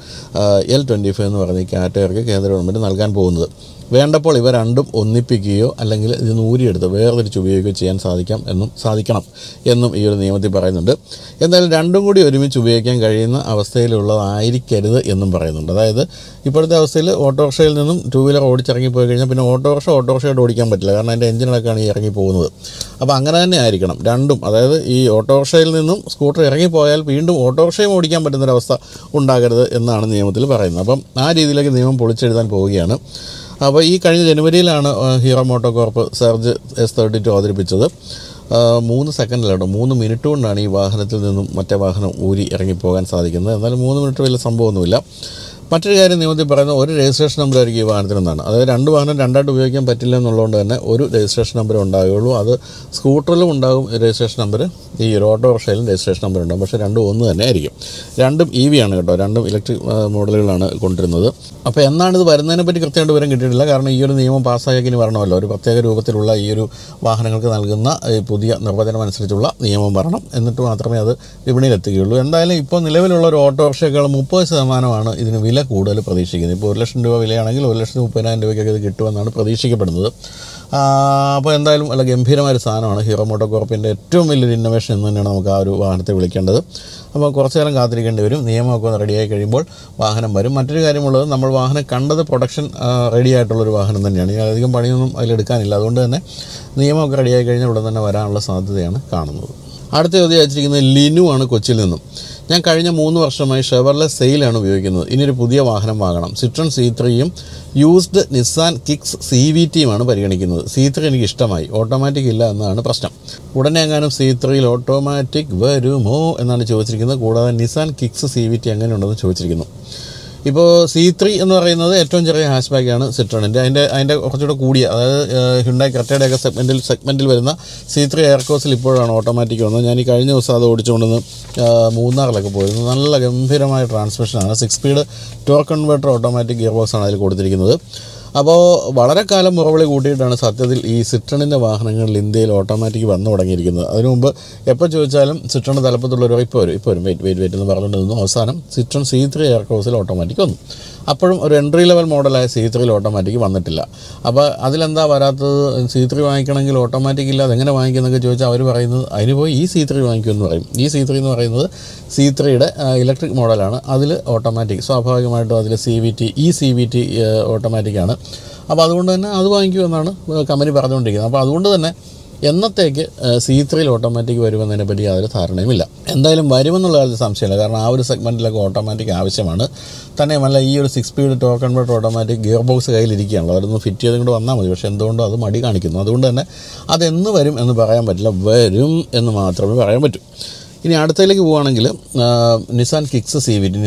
L25 എന്ന് പറയുന്ന ഈ കാറ്റഗറിക്ക് കേന്ദ്ര ഗവൺമെൻറ് നൽകാൻ പോകുന്നത്. വേണ്ടപ്പോൾ ഇവ രണ്ടും ഒന്നിപ്പിക്കുകയോ അല്ലെങ്കിൽ ഇതിന് ഊരിയെടുത്ത് വേർതിരിച്ച് ഉപയോഗിക്കുകയോ ചെയ്യാൻ സാധിക്കണം എന്നും ഈ ഒരു നിയമത്തിൽ പറയുന്നുണ്ട്. എന്തായാലും രണ്ടും കൂടി ഒരുമിച്ച് ഉപയോഗിക്കാൻ കഴിയുന്ന അവസ്ഥയിലുള്ളതായിരിക്കരുത് എന്നും പറയുന്നുണ്ട്. അതായത് ഇപ്പോഴത്തെ അവസ്ഥയിൽ ഓട്ടോറിക്ഷയിൽ നിന്നും 2 വീലർ ഓടിച്ചിറങ്ങിപ്പോയി കഴിഞ്ഞാൽ പിന്നെ ഓട്ടോറിക്ഷയോട് ഓടിക്കാൻ പറ്റില്ല, കാരണം അതിൻ്റെ എഞ്ചിനൊക്കെയാണ് ഈ ഇറങ്ങി പോകുന്നത്. അപ്പോൾ അങ്ങനെ തന്നെ ആയിരിക്കണം രണ്ടും. അതായത് ഈ ഓട്ടോറിക്ഷയിൽ നിന്നും സ്കൂട്ടർ ഇറങ്ങിപ്പോയാൽ വീണ്ടും ഓട്ടോറിക്ഷയും ഓടിക്കാൻ പറ്റുന്നൊരവസ്ഥ ഉണ്ടാകരുത് എന്നാണ് നിയമത്തിൽ പറയുന്നത്. അപ്പം ആ രീതിയിലേക്ക് നിയമം പൊളിച്ചെഴുതാൻ പോവുകയാണ്. അപ്പോൾ ഈ കഴിഞ്ഞ ജനുവരിയിലാണ് hero moto corp surge S32 അവതരിപ്പിച്ചത്. 3 സെക്കൻഡിലാണ് 3 മിനിറ്റ് കൊണ്ടാണ് ഈ വാഹനത്തിൽ നിന്നും മറ്റേ വാഹനം ഊരി ഇറങ്ങിപ്പോകാൻ സാധിക്കുന്നത്. എന്നാലും 3 മിനിറ്റ് വലിയ സംഭവമൊന്നുമില്ല. മറ്റൊരു കാര്യം നിയമത്തിൽ പറയുന്നത് ഒരു രജിസ്ട്രേഷൻ നമ്പർ ആയിരിക്കും ഈ വാഹനത്തിനെന്നാണ്. അതായത് 2 വാഹനം രണ്ടായിട്ട് ഉപയോഗിക്കാൻ പറ്റില്ല എന്നുള്ളതുകൊണ്ട് തന്നെ ഒരു രജിസ്ട്രേഷൻ നമ്പർ ഉണ്ടാവുകയുള്ളൂ. അത് സ്കൂട്ടറിലും ഉണ്ടാകും രജിസ്ട്രേഷൻ നമ്പർ, ഈ ഓട്ടോറിക്ഷയിലും രജിസ്ട്രേഷൻ നമ്പർ ഉണ്ടാകും. പക്ഷേ രണ്ടും ഒന്ന് തന്നെ ആയിരിക്കും. രണ്ടും EV ആണ് കേട്ടോ, രണ്ടും ഇലക്ട്രിക് മോഡലുകളാണ് കൊണ്ടുവരുന്നത്. അപ്പോൾ എന്നാണിത് വരുന്നതിനെ പറ്റി കൃത്യമായിട്ട് വിവരം കിട്ടിയിട്ടില്ല. കാരണം ഈ ഒരു നിയമം പാസ്സാക്കി വരണമല്ലോ, ഒരു പ്രത്യേക രൂപത്തിലുള്ള ഈ ഒരു വാഹനങ്ങൾക്ക് നൽകുന്ന പുതിയ നിർവചനം അനുസരിച്ചുള്ള നിയമം വരണം, എന്നിട്ട് മാത്രമേ അത് വിപണിയിലെത്തുകയുള്ളൂ. എന്തായാലും ഇപ്പോൾ നിലവിലുള്ള ഒരു ഓട്ടോറിക്ഷകൾ 30% ഇതിന് വില കൂടുതൽ പ്രതീക്ഷിക്കുന്നത്. ഇപ്പോൾ 1 ലക്ഷം രൂപ വിലയാണെങ്കിൽ 1,30,000 രൂപയ്ക്കൊക്കെ ഇത് കിട്ടുമെന്നാണ് പ്രതീക്ഷിക്കപ്പെടുന്നത്. അപ്പോൾ എന്തായാലും നല്ല ഗംഭീരമായൊരു സാധനമാണ്. ഹീറോ മോട്ടോ കോർപ്പിൻ്റെ ഏറ്റവും വലിയൊരു ഇന്നോവേഷൻ എന്ന് തന്നെയാണ് നമുക്ക് ആ ഒരു വാഹനത്തെ വിളിക്കേണ്ടത്. അപ്പോൾ കുറച്ച് നേരം കാത്തിരിക്കേണ്ടി വരും. നിയമമൊക്കെ ഒന്ന് റെഡിയായി കഴിയുമ്പോൾ വാഹനം വരും. മറ്റൊരു കാര്യമുള്ളത്, നമ്മൾ വാഹനം കണ്ടത് പ്രൊഡക്ഷൻ റെഡി ആയിട്ടുള്ളൊരു വാഹനം തന്നെയാണ്. ഇനി അധികം പണിയൊന്നും അതിലെടുക്കാനില്ല. അതുകൊണ്ട് തന്നെ നിയമമൊക്കെ റെഡിയായി കഴിഞ്ഞാൽ ഉടൻ തന്നെ വരാനുള്ള സാധ്യതയാണ് കാണുന്നത്. അടുത്ത ചോദ്യം അയച്ചിരിക്കുന്നത് ലിനു ആണ്, കൊച്ചിയിൽ നിന്നും. ഞാൻ കഴിഞ്ഞ 3 വർഷമായി ഷെവർലെ സെയിലാണ് ഉപയോഗിക്കുന്നത്. ഇനിയൊരു പുതിയ വാഹനം വാങ്ങണം. സിട്രോൺ C3യും യൂസ്ഡ് നിസാൻ കിക്സ് CVTയുമാണ് പരിഗണിക്കുന്നത്. C3 എനിക്ക് ഇഷ്ടമായി, ഓട്ടോമാറ്റിക് ഇല്ല എന്നാണ് പ്രശ്നം. ഉടനെ എങ്ങാനും C3യിൽ ഓട്ടോമാറ്റിക് വരുമോ എന്നാണ് ചോദിച്ചിരിക്കുന്നത്. കൂടാതെ നിസാൻ കിക്സ് CVT എങ്ങനെയുണ്ടെന്ന് ചോദിച്ചിരിക്കുന്നു. ഇപ്പോൾ C3 എന്ന് പറയുന്നത് ഏറ്റവും ചെറിയ ഹാഷ് ബാഗാണ് സിട്രോണിൻ്റെ. അതിൻ്റെ കുറച്ചുകൂടെ കൂടിയ, അതായത് ഹ്യുണ്ടായി ക്രെറ്റയുടെയൊക്കെ സെഗ്മെൻറ്റിൽ വരുന്ന C3 എയർക്രോസിൽ ഇപ്പോഴാണ് ഓട്ടോമാറ്റിക് വന്നത്. ഞാൻ ഈ കഴിഞ്ഞ ദിവസം അത് ഓടിച്ചുകൊണ്ടെന്ന് മൂന്നാറിലൊക്കെ പോയിരുന്നു. നല്ല ഗംഭീരമായ ട്രാൻസ്മിഷനാണ്. 6 speed torque converter automatic gear ബോക്സാണ് അതിൽ കൊടുത്തിരിക്കുന്നത്. അപ്പോൾ വളരെ കാലം മുറവിളി കൂട്ടിയിട്ടാണ് സത്യത്തിൽ ഈ സിട്രോണിൻ്റെ വാഹനങ്ങളിൽ ഇന്ത്യയിൽ ഓട്ടോമാറ്റിക് വന്നു തുടങ്ങിയിരിക്കുന്നത്. അതിനു മുമ്പ് എപ്പോൾ ചോദിച്ചാലും സിട്രോൺ തലപ്പത്തുള്ളവർ ഇപ്പോൾ വരും വെയിറ്റ് എന്ന് പറഞ്ഞുകൊണ്ട് നിന്നു. അവസാനം സിട്രോൺ C3 എയർക്രോസിൽ ഓട്ടോമാറ്റിക് വന്നു. അപ്പോഴും ഒരു എൻട്രി ലെവൽ മോഡലായ C3യിൽ ഓട്ടോമാറ്റിക് വന്നിട്ടില്ല. അപ്പോൾ അതിലെന്താ വരാത്തത്? C3 വാങ്ങിക്കണമെങ്കിൽ ഓട്ടോമാറ്റിക് ഇല്ല, അതെങ്ങനെ വാങ്ങിക്കുന്നതൊക്കെ ചോദിച്ചാൽ അവർ പറയുന്നത് അതിന് പോയി ഈ C3 വാങ്ങിക്കുമെന്ന് പറയും. ഈ C3 എന്ന് പറയുന്നത് C3യുടെ ഇലക്ട്രിക് മോഡലാണ്. അതിൽ ഓട്ടോമാറ്റിക് സ്വാഭാവികമായിട്ടും അതിൽ CVT ഓട്ടോമാറ്റിക്കാണ്. അപ്പോൾ അതുകൊണ്ട് തന്നെ അത് വാങ്ങിക്കുമെന്നാണ് കമ്പനി പറഞ്ഞുകൊണ്ടിരിക്കുന്നത്. അപ്പോൾ അതുകൊണ്ട് തന്നെ എന്നത്തേക്ക് C3യിൽ ഓട്ടോമാറ്റിക് വരുമെന്നതിനെപ്പറ്റി യാതൊരു ധാരണയുമില്ല. എന്തായാലും വരുമെന്നുള്ള കാര്യത്തിൽ സംശയമില്ല. കാരണം ആ ഒരു സെഗ്മെൻറ്റിലൊക്കെ ഓട്ടോമാറ്റിക് ആവശ്യമാണ്. തന്നെയുമല്ല ഈ ഒരു 6 speed torque converter automatic gear box കയ്യിലിരിക്കുകയാണല്ലോ, അതൊന്ന് ഫിറ്റ് ചെയ്തും കൂടെ വന്നാൽ മതി. പക്ഷേ എന്തുകൊണ്ടോ അത് മടി കാണിക്കുന്നു. അതുകൊണ്ട് തന്നെ അതെന്ന് വരും എന്ന് പറയാൻ പറ്റില്ല, വരും എന്ന് മാത്രമേ പറയാൻ പറ്റൂ. ഇനി അടുത്തതിലേക്ക് പോവുകയാണെങ്കിൽ നിസാൻ കിക്സ്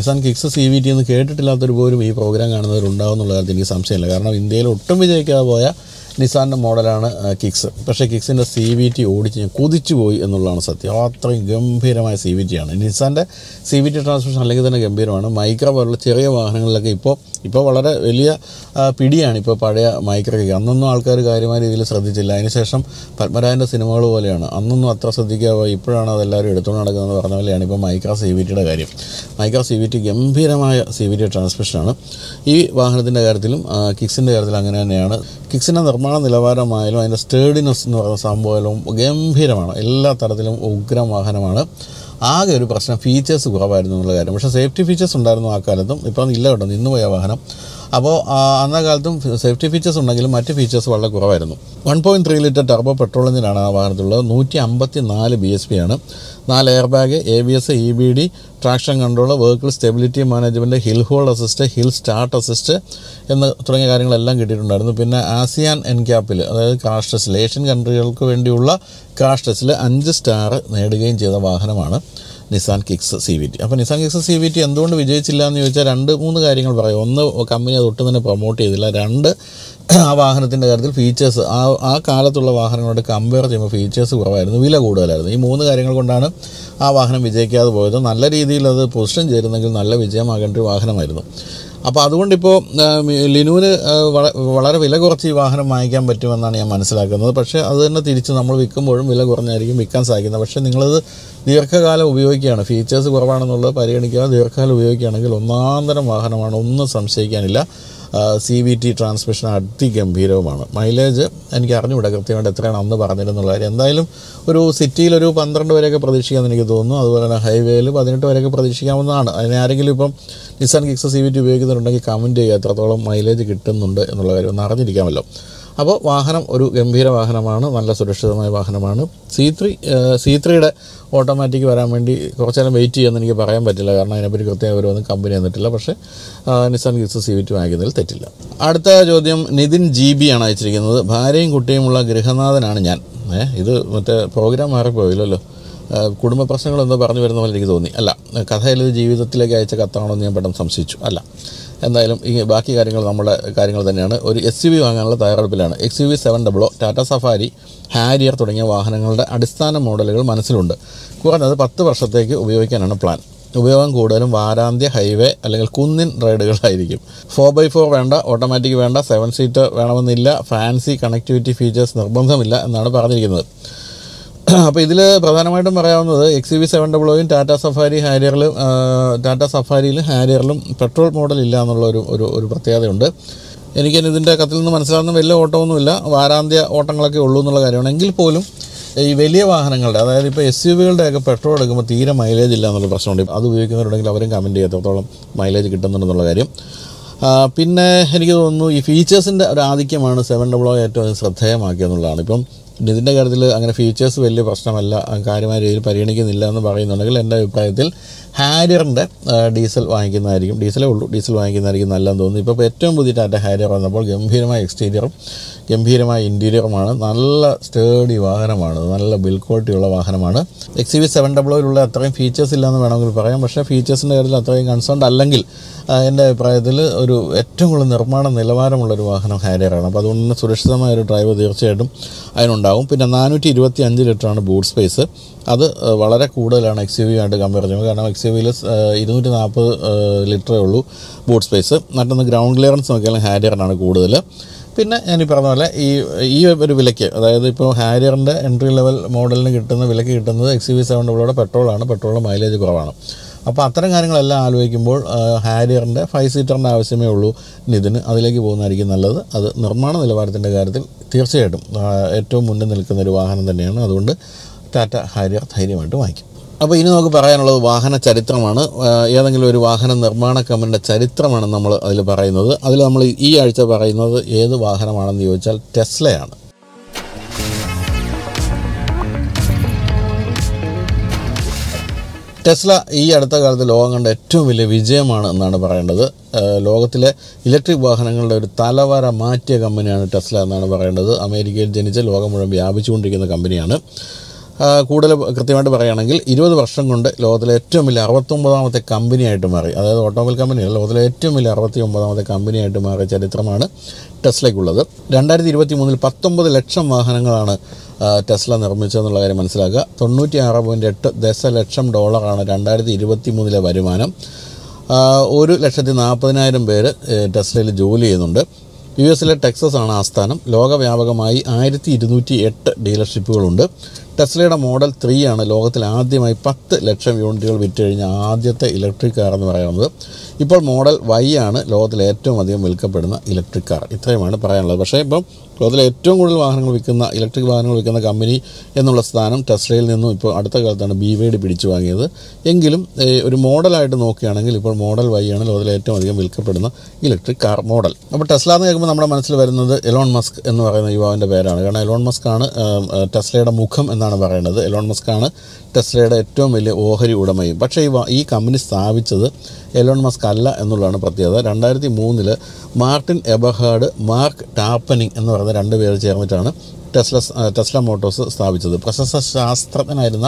CVT എന്ന് കേട്ടിട്ടില്ലാത്തൊരു പോലും ഈ പ്രോഗ്രാം കാണുന്നവരുണ്ടാവും എന്നുള്ള കാര്യത്തിൽ എനിക്ക് സംശയമില്ല. കാരണം ഇന്ത്യയിൽ ഒട്ടും വിജയിക്കാതെ പോയ നിസാൻ്റെ മോഡലാണ് കിക്സ്. പക്ഷേ കിക്സിൻ്റെ CVT ഓടിച്ച് ഞാൻ കൊതിച്ചു പോയി എന്നുള്ളതാണ് സത്യം. അത്രയും ഗംഭീരമായ CVT ആണ്. നിസാൻ്റെ CVT ട്രാൻസ്മിഷൻ അല്ലെങ്കിൽ തന്നെ ഗംഭീരമാണ്. മൈക്ര പോലുള്ള ചെറിയ വാഹനങ്ങളിലൊക്കെ ഇപ്പോൾ വളരെ വലിയ പിടിയാണ് ഇപ്പോൾ പഴയ മൈക്രയ്ക്ക്. അന്നൊന്നും ആൾക്കാർ കാര്യമായ രീതിയിൽ ശ്രദ്ധിച്ചില്ല. അതിനുശേഷം പത്മരാജൻ്റെ സിനിമകൾ പോലെയാണ്. അന്നൊന്നും അത്ര ശ്രദ്ധിക്കാതെ ഇപ്പോഴാണ് അതെല്ലാവരും എടുത്തുകൊണ്ട് നടക്കുന്നതെന്ന് പറഞ്ഞ പോലെയാണ് ഇപ്പോൾ മൈക്ര CVTയുടെ കാര്യം. മൈക്ര CVT ഗംഭീരമായ CVT ട്രാൻസ്മിഷനാണ്. ഈ വാഹനത്തിൻ്റെ കാര്യത്തിലും കിക്സിൻ്റെ കാര്യത്തിലും അങ്ങനെ തന്നെയാണ്. കിക്സിൻ്റെ നിർമ്മാണ നിലവാരമായാലും അതിൻ്റെ സ്റ്റേഡിനെസ് എന്ന് പറയുന്ന സംഭവം ഗംഭീരമാണ്. എല്ലാ തരത്തിലും ഉഗ്രം വാഹനമാണ്. ആകെ ഒരു പ്രശ്നം ഫീച്ചേഴ്സ് കുറവായിരുന്നു എന്നുള്ള കാര്യം. പക്ഷേ സേഫ്റ്റി ഫീച്ചേഴ്സ് ഉണ്ടായിരുന്നു ആ കാലത്തും. ഇപ്പം ഇല്ല കേട്ടോ, നിന്നുപോയ വാഹനം. അപ്പോൾ അന്ന കാലത്തും സേഫ്റ്റി ഫീച്ചേഴ്സ് ഉണ്ടെങ്കിലും മറ്റ് ഫീച്ചേഴ്സ് വളരെ കുറവായിരുന്നു. 1.3 ലിറ്റർ ടർബോ പെട്രോൾ എഞ്ചിനാണ് ആ വാഹനത്തിലുള്ളത്. 154 BHP ആണ്. 4 air bag, ABS, EBD, traction control, vehicle stability management, hill hold assist, hill start assist എന്ന് തുടങ്ങിയ കാര്യങ്ങളെല്ലാം കിട്ടിയിട്ടുണ്ടായിരുന്നു. പിന്നെ ആസിയാൻ എൻക്യാപ്പിൽ, അതായത് ക്രാഷ് ടെസ്റ്റിൽ, ഏഷ്യൻ കൺട്രികൾക്ക് വേണ്ടിയുള്ള ക്രാഷ് ടെസ്റ്റിൽ 5 സ്റ്റാർ നേടുകയും ചെയ്ത വാഹനമാണ് നിസാൻ കിക്സ് CVT. അപ്പോൾ നിസാൻ കിക്സ് CVT എന്തുകൊണ്ട് വിജയിച്ചില്ല എന്ന് ചോദിച്ചാൽ 2-3 കാര്യങ്ങൾ പറയും. ഒന്ന്, കമ്പനി അത് ഒട്ടും തന്നെ പ്രൊമോട്ട് ചെയ്തില്ല. 2, ആ വാഹനത്തിൻ്റെ കാര്യത്തിൽ ഫീച്ചേഴ്സ് ആ കാലത്തുള്ള വാഹനങ്ങളോട് കമ്പയർ ചെയ്യുമ്പോൾ ഫീച്ചേഴ്സ് കുറവായിരുന്നു, വില കൂടുതലായിരുന്നു. ഈ 3 കാര്യങ്ങൾ കൊണ്ടാണ് ആ വാഹനം വിജയിക്കാതെ പോയത്. നല്ല രീതിയിൽ അത് പൊസിഷൻ ചേരുന്നെങ്കിൽ നല്ല വിജയമാകേണ്ട ഒരു വാഹനമായിരുന്നു. അപ്പോൾ അതുകൊണ്ടിപ്പോൾ ലിനുവിന് വളരെ വില കുറച്ച് ഈ വാഹനം വാങ്ങിക്കാൻ പറ്റുമെന്നാണ് ഞാൻ മനസ്സിലാക്കുന്നത്. പക്ഷേ അത് തന്നെ തിരിച്ച് നമ്മൾ വിൽക്കുമ്പോഴും വില കുറഞ്ഞായിരിക്കും വിൽക്കാൻ സാധിക്കുന്നത്. പക്ഷേ നിങ്ങളത് ദീർഘകാലം ഉപയോഗിക്കുകയാണ്, ഫീച്ചേഴ്സ് കുറവാണെന്നുള്ളത് പരിഗണിക്കുക, ദീർഘകാലം ഉപയോഗിക്കുകയാണെങ്കിൽ ഒന്നാന്തരം വാഹനമാണ്, ഒന്നും സംശയിക്കാനില്ല. CVT ട്രാൻസ്മിഷൻ അതിഗംഭീരവുമാണ്. മൈലേജ് എനിക്ക് അറിഞ്ഞുകൂടാ കൃത്യമായിട്ട് എത്രയാണ് അന്ന് പറഞ്ഞിരുന്നുള്ള കാര്യം. എന്തായാലും ഒരു സിറ്റിയിൽ ഒരു 12 വരെയൊക്കെ പ്രതീക്ഷിക്കാമെന്ന് എനിക്ക് തോന്നുന്നു. അതുപോലെ തന്നെ ഹൈവേയിൽ 18 വരെയൊക്കെ പ്രതീക്ഷിക്കാവുന്നതാണ്. അതിന് ആരെങ്കിലും ഇപ്പം നിസാൻ കിക്സ് CVT ഉപയോഗിക്കുന്നുണ്ടെങ്കിൽ കമൻറ്റ് ചെയ്യുക എത്രത്തോളം മൈലേജ് കിട്ടുന്നുണ്ട് എന്നുള്ള കാര്യം ഒന്ന് അറിഞ്ഞിരിക്കാമല്ലോ. അപ്പോൾ വാഹനം ഒരു ഗംഭീര വാഹനമാണ്, നല്ല സുരക്ഷിതമായ വാഹനമാണ്. C3യുടെ ഓട്ടോമാറ്റിക് വരാൻ വേണ്ടി കുറച്ച് നേരം വെയിറ്റ് ചെയ്യുമെന്ന് എനിക്ക് പറയാൻ പറ്റില്ല, കാരണം അതിനെപ്പറ്റി കൃത്യമായി വരുമെന്ന് കമ്പനി തന്നിട്ടില്ല. പക്ഷേ നിസാൻ കിക്സ് CVT വാങ്ങിക്കുന്നതിൽ തെറ്റില്ല. അടുത്ത ചോദ്യം നിതിൻ GB ആണ് അയച്ചിരിക്കുന്നത്. ഭാര്യയും കുട്ടിയുമുള്ള ഗൃഹനാഥനാണ് ഞാൻ. ഇത് മറ്റേ പ്രോഗ്രാം മാറിപ്പോയില്ലല്ലോ, കുടുംബ പ്രശ്നങ്ങളെന്തോ പറഞ്ഞു വരുന്ന പോലെ എനിക്ക് തോന്നി. അല്ല, കഥയിൽ ജീവിതത്തിലേക്ക് അയച്ച കത്താണോ എന്ന് ഞാൻ പെട്ടെന്ന് സംശയിച്ചു. അല്ല, എന്തായാലും ഈ ബാക്കി കാര്യങ്ങൾ നമ്മുടെ കാര്യങ്ങൾ തന്നെയാണ്. ഒരു SUV വാങ്ങാനുള്ള തയ്യാറെടുപ്പിലാണ്. XUV 700, ടാറ്റ സഫാരി, ഹാരിയർ തുടങ്ങിയ വാഹനങ്ങളുടെ അടിസ്ഥാന മോഡലുകൾ മനസ്സിലുണ്ട്. കുറഞ്ഞത് 10 വർഷത്തേക്ക് ഉപയോഗിക്കാനാണ് പ്ലാൻ. ഉപയോഗം കൂടുതലും വാരാന്ത്യ ഹൈവേ അല്ലെങ്കിൽ കുന്നിൻ റൈഡുകളായിരിക്കും. 4x4 വേണ്ട, ഓട്ടോമാറ്റിക് വേണ്ട, 7 സീറ്റർ വേണമെന്നില്ല, ഫാൻസി കണക്ടിവിറ്റി ഫീച്ചേഴ്സ് നിർബന്ധമില്ല എന്നാണ് പറഞ്ഞിരിക്കുന്നത്. അപ്പോൾ ഇതിൽ പ്രധാനമായിട്ടും പറയാവുന്നത് XUV 700യും ടാറ്റ സഫാരിയിലും ഹാരിയറിലും പെട്രോൾ മോഡൽ ഇല്ല എന്നുള്ള ഒരു പ്രത്യേകതയുണ്ട്. ഇതിൻ്റെ കത്തിൽ നിന്ന് മനസ്സിലാകുന്ന വലിയ ഓട്ടമൊന്നുമില്ല, വാരാന്ത്യ ഓട്ടങ്ങളൊക്കെ ഉള്ളൂ എന്നുള്ള കാര്യമാണ്. എങ്കിൽ പോലും ഈ വലിയ വാഹനങ്ങളുടെ, അതായത് ഇപ്പോൾ SUVകളുടെയൊക്കെ പെട്രോൾ എടുക്കുമ്പോൾ തീരെ മൈലേജ് ഇല്ല എന്നുള്ള പ്രശ്നമുണ്ട്. അത് ഉപയോഗിക്കുന്നവരുണ്ടെങ്കിൽ അവരും കമൻറ്റ് ചെയ്യുക എത്രത്തോളം മൈലേജ് കിട്ടുന്നുണ്ടെന്നുള്ള കാര്യം. പിന്നെ എനിക്ക് തോന്നുന്നു ഈ ഫീച്ചേഴ്സിൻ്റെ ഒരു ആധിക്യമാണ് 700 ഏറ്റവും ശ്രദ്ധേയമാക്കിയെന്നുള്ളതാണ്. ഇപ്പം ഇതിൻ്റെ കാര്യത്തിൽ അങ്ങനെ ഫീച്ചേഴ്സ് വലിയ പ്രശ്നമല്ല, കാര്യമായ രീതിയിൽ പരിഗണിക്കുന്നില്ല എന്ന് പറയുന്നുണ്ടെങ്കിൽ എൻ്റെ അഭിപ്രായത്തിൽ ഹാരിയറിൻ്റെ ഡീസൽ വാങ്ങിക്കുന്നതായിരിക്കും, ഡീസലേ ഉള്ളൂ, ഡീസൽ വാങ്ങിക്കുന്നതായിരിക്കും നല്ലതെന്ന് തോന്നുന്നു. ഇപ്പോൾ ഏറ്റവും പുതിയ ടാറ്റ ഹാരിയർ വന്നപ്പോൾ ഗംഭീരമായ എക്സ്റ്റീരിയറും ഗംഭീരമായ ഇൻറ്റീരിയറുമാണ്, നല്ല സ്റ്റേഡി വാഹനമാണ്, നല്ല ബിൽഡ് ക്വാളിറ്റിയുള്ള വാഹനമാണ്. XUV 700യിലുള്ള അത്രയും ഫീച്ചേഴ്സ് ഇല്ലയെന്ന് വേണമെങ്കിൽ പറയാം. പക്ഷേ ഫീച്ചേഴ്സിൻ്റെ കാര്യത്തിൽ അത്രയും കൺസേൺഡ് അല്ലെങ്കിൽ എൻ്റെ അഭിപ്രായത്തിൽ ഒരു ഏറ്റവും കൂടുതൽ നിർമ്മാണ നിലവാരമുള്ളൊരു വാഹനം ഹാരിയറാണ്. അപ്പോൾ അതുകൊണ്ട് സുരക്ഷിതമായൊരു ഡ്രൈവ് തീർച്ചയായിട്ടും അതിനുണ്ടാവും. പിന്നെ 425 ലിറ്ററാണ് ബൂട്ട് സ്പേസ്. അത് വളരെ കൂടുതലാണ് XUV ആയിട്ട് കമ്പയർ ചെയ്യുമ്പോൾ. കാരണം XUVയിൽ 240 ലിറ്ററേ ഉള്ളൂ ബൂട്ട് സ്പേസ്. മറ്റൊന്ന് ഗ്രൗണ്ട് ക്ലിയറൻസ് നോക്കിയാലും ഹാരിയറിനാണ് കൂടുതൽ. പിന്നെ ഞാൻ പറഞ്ഞ പോലെ ഈ ഒരു വിലയ്ക്ക്, അതായത് ഇപ്പോൾ ഹാരിയറിൻ്റെ എൻട്രി ലെവൽ മോഡലിന് കിട്ടുന്ന വിലയ്ക്ക് കിട്ടുന്നത് XUV 700യുടെ പെട്രോളാണ്. പെട്രോളിന് മൈലേജ് കുറവാണ്. അപ്പോൾ അത്തരം കാര്യങ്ങളെല്ലാം ആലോചിക്കുമ്പോൾ ഹാരിയറിൻ്റെ 5 സീറ്ററിൻ്റെ ആവശ്യമേ ഉള്ളൂ ഇതിന്, അതിലേക്ക് പോകുന്നതായിരിക്കും നല്ലത്. അത് നിർമ്മാണ നിലവാരത്തിൻ്റെ കാര്യത്തിൽ തീർച്ചയായിട്ടും ഏറ്റവും മുന്നിൽ നിൽക്കുന്നൊരു വാഹനം തന്നെയാണ്. അതുകൊണ്ട് ടാറ്റ ഹാരിയർ ധൈര്യമായിട്ട് വാങ്ങിക്കും. അപ്പോൾ ഇനി നമുക്ക് പറയാനുള്ളത് വാഹന ചരിത്രമാണ്. ഏതെങ്കിലും ഒരു വാഹന നിർമ്മാണ കമ്പനിയുടെ ചരിത്രമാണ് നമ്മൾ അതിൽ പറയുന്നത്. അതിൽ നമ്മൾ ഈ ആഴ്ച പറയുന്നത് ഏത് വാഹനമാണെന്ന് ചോദിച്ചാൽ ടെസ്ലയാണ്. ടെസ്ല ഈ അടുത്ത കാലത്ത് ലോകം കണ്ട ഏറ്റവും വലിയ വിജയമാണ് എന്നാണ് പറയേണ്ടത്. ലോകത്തിലെ ഇലക്ട്രിക് വാഹനങ്ങളുടെ ഒരു തലവര മാറ്റിയ കമ്പനിയാണ് ടെസ്ല എന്നാണ് പറയേണ്ടത്. അമേരിക്കയിൽ ജനിച്ച് ലോകം മുഴുവൻ വ്യാപിച്ചുകൊണ്ടിരിക്കുന്ന കമ്പനിയാണ്. കൂടുതൽ കൃത്യമായിട്ട് പറയുകയാണെങ്കിൽ 20 വർഷം കൊണ്ട് ലോകത്തിലെ ഏറ്റവും വലിയ 69ാമത്തെ കമ്പനിയായിട്ട് മാറി. അതായത് ഓട്ടോമൊബൈൽ കമ്പനിയല്ല, ലോകത്തിലെ ഏറ്റവും വലിയ 69ാമത്തെ കമ്പനിയായിട്ട് മാറിയ ചരിത്രമാണ് ടെസ്ലയ്ക്കുള്ളത്. 2023 19 ലക്ഷം വാഹനങ്ങളാണ് ടെസ്ല നിർമ്മിച്ചതെന്നുള്ള കാര്യം മനസ്സിലാക്കുക. $96.8 ദശലക്ഷം 2023 വരുമാനം. 1,40,000 പേര് ടെസ്ലയിൽ ജോലി ചെയ്യുന്നുണ്ട്. US ടെക്സസ് ആണ് ആസ്ഥാനം. ലോകവ്യാപകമായി 1208 ഡീലർഷിപ്പുകളുണ്ട്. ടെസ്ലയുടെ മോഡൽ 3 ആണ് ലോകത്തിൽ ആദ്യമായി 10 ലക്ഷം യൂണിറ്റുകൾ വിറ്റ് കഴിഞ്ഞ ആദ്യത്തെ ഇലക്ട്രിക് കാർ എന്ന് പറയുന്നത്. ഇപ്പോൾ മോഡൽ Y ആണ് ലോകത്തിലെ ഏറ്റവും അധികം വിൽക്കപ്പെടുന്ന ഇലക്ട്രിക് കാർ. ഇത്രയുമാണ് പറയാനുള്ളത്. പക്ഷേ ഇപ്പം ലോകത്തിലെ ഏറ്റവും കൂടുതൽ വാഹനങ്ങൾ വിൽക്കുന്ന ഇലക്ട്രിക് വാഹനങ്ങൾ വിൽക്കുന്ന കമ്പനി എന്നുള്ള സ്ഥാനം ടെസ്ലയിൽ നിന്നും ഇപ്പോൾ അടുത്ത കാലത്താണ് BYD പിടിച്ചു വാങ്ങിയത്. എങ്കിലും ഒരു മോഡലായിട്ട് നോക്കുകയാണെങ്കിൽ ഇപ്പോൾ മോഡൽ Y ആണ് ലോകത്തിലെ ഏറ്റവും അധികം വിൽക്കപ്പെടുന്ന ഇലക്ട്രിക് കാർ മോഡൽ. അപ്പോൾ ടെസ്ല എന്ന് കേൾക്കുമ്പോൾ നമ്മുടെ മനസ്സിൽ വരുന്നത് എലോൺ മസ്ക് എന്ന് പറയുന്ന യുവാവിൻ്റെ പേരാണ്. കാരണം എലോൺ മസ്ക് ആണ് ടെസ്ലയുടെ മുഖം എന്നാണ് പറയുന്നത്. എലോൺ മസ്ക് ആണ് ടെസ്ലയുടെ ഏറ്റവും വലിയ ഓഹരി ഉടമയും. പക്ഷേ ഈ കമ്പനി സ്ഥാപിച്ചത് എലോൺ മസ്ക് അല്ല എന്നുള്ളതാണ് പ്രത്യേകത. 2003 മാർട്ടിൻ എബർഹാർഡ്, മാർക്ക് ടാപ്പനിങ് എന്ന് പറയുന്ന 2 പേര് ചേർന്നിട്ടാണ് ടെസ്ല മോട്ടോഴ്സ് സ്ഥാപിച്ചത്. പ്രശസ്ത ശാസ്ത്രജ്ഞനായിരുന്ന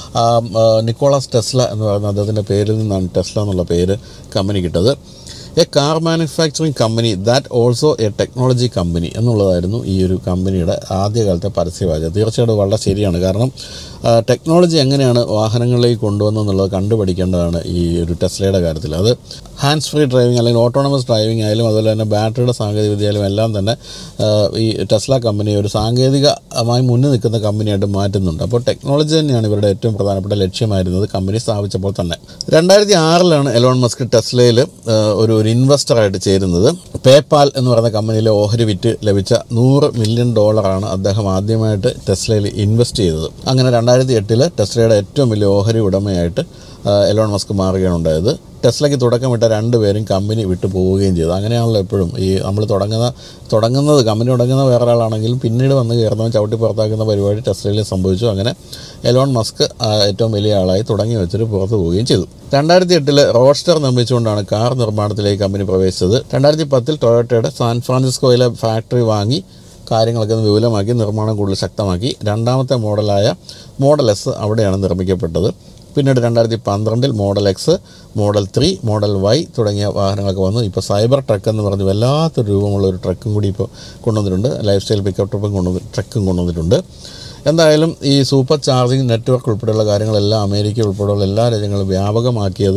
നിക്കോളാസ് ടെസ്ല എന്ന് പറയുന്ന അദ്ദേഹത്തിൻ്റെ പേരിൽ നിന്നാണ് ടെസ്ല എന്നുള്ള പേര് കമ്പനി കിട്ടത്. A car manufacturing company that also a technology company എന്നുള്ളതായിരുന്നു ഈ ഒരു കമ്പനിയുടെ ആദ്യകാലത്തെ പരസ്യവാചകം. തീർച്ചയായിട്ടും വളരെ ശരിയാണ്. കാരണം ടെക്നോളജി എങ്ങനെയാണ് വാഹനങ്ങളിലേക്ക് കൊണ്ടുവന്നെന്നുള്ളത് കണ്ടുപഠിക്കേണ്ടതാണ് ഈ ഒരു ടെസ്ലയുടെ കാര്യത്തിൽ. അത് ഹാൻഡ്സ് ഫ്രീ ഡ്രൈവിംഗ് അല്ലെങ്കിൽ ഓട്ടോണമസ് ഡ്രൈവിംഗ് ആയാലും അതുപോലെ തന്നെ ബാറ്ററിയുടെ സാങ്കേതികവിദ്യ ആയാലും എല്ലാം തന്നെ ഈ ടെസ്ല കമ്പനി ഒരു സാങ്കേതികമായി മുന്നിൽ നിൽക്കുന്ന കമ്പനിയായിട്ട് മാറ്റുന്നുണ്ട്. അപ്പോൾ ടെക്നോളജി തന്നെയാണ് ഇവരുടെ ഏറ്റവും പ്രധാനപ്പെട്ട ലക്ഷ്യമായിരുന്നത് കമ്പനി സ്ഥാപിച്ചപ്പോൾ തന്നെ. 2006 എലോൺ മസ്ക് ടെസ്ലയിൽ ഒരു ഇൻവെസ്റ്ററായിട്ട് ചേരുന്നത്. പേപാൽ എന്ന് പറയുന്ന കമ്പനിയിലെ ഓഹരി വിറ്റ് ലഭിച്ച $100 മില്യൺ അദ്ദേഹം ആദ്യമായിട്ട് ടെസ്ലയിൽ ഇൻവെസ്റ്റ് ചെയ്തത്. അങ്ങനെ 2008 ടെസ്ലയുടെ ഏറ്റവും വലിയ ഓഹരി ഉടമയായിട്ട് എലോൺ മസ്ക് മാറുകയാണ് ഉണ്ടായത്. ടെസ്ലയ്ക്ക് തുടക്കമിട്ട 2 പേരും കമ്പനി വിട്ടു പോവുകയും ചെയ്തു. അങ്ങനെയാണല്ലോ എപ്പോഴും ഈ നമ്മൾ തുടങ്ങുന്നത് കമ്പനി തുടങ്ങുന്ന വേറെ ഒരാളാണെങ്കിലും പിന്നീട് വന്ന് കയറുന്നവൻ ചവിട്ടി പുറത്താക്കുന്ന പരിപാടി ടെസ്ലയിൽ സംഭവിച്ചു. അങ്ങനെ എലോൺ മസ്ക് ഏറ്റവും വലിയ ആളായി തുടങ്ങി വെച്ചിട്ട് പുറത്തു പോവുകയും ചെയ്തു. 2008 റോഡ്സ്റ്റർ നിർമ്മിച്ചുകൊണ്ടാണ് കാർ നിർമ്മാണത്തിലേക്ക് കമ്പനി പ്രവേശിച്ചത്. 2010 ടൊയോട്ടയുടെ സാൻ ഫ്രാൻസിസ്കോയിലെ ഫാക്ടറി വാങ്ങി കാര്യങ്ങളൊക്കെ ഒന്ന് വിപുലമാക്കി നിർമ്മാണം കൂടുതൽ ശക്തമാക്കി. 2ാമത്തെ മോഡലായ മോഡൽ S അവിടെയാണ് നിർമ്മിക്കപ്പെട്ടത്. പിന്നീട് 2012 model X, model 3, model Y തുടങ്ങിയ വാഹനങ്ങളൊക്കെ വന്നു. ഇപ്പോൾ സൈബർ ട്രക്ക് എന്ന് പറഞ്ഞ് വല്ലാത്തൊരു രൂപമുള്ള ഒരു ട്രക്കും കൂടി ഇപ്പോൾ കൊണ്ടുവന്നിട്ടുണ്ട്. ലൈഫ് സ്റ്റൈൽ പിക്കപ്പ് ട്രക്കും കൊണ്ടുവന്നിട്ടുണ്ട്. എന്തായാലും ഈ സൂപ്പർ ചാർജിങ് നെറ്റ്വർക്ക് ഉൾപ്പെടെയുള്ള കാര്യങ്ങളെല്ലാം അമേരിക്ക ഉൾപ്പെടെയുള്ള എല്ലാ രാജ്യങ്ങളും വ്യാപകമാക്കിയത്